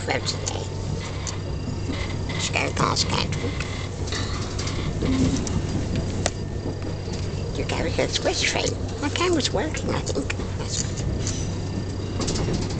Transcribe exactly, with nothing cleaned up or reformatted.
Heathrow today. Just go past Gatwick. You go to the express train. My camera's working, I think. That's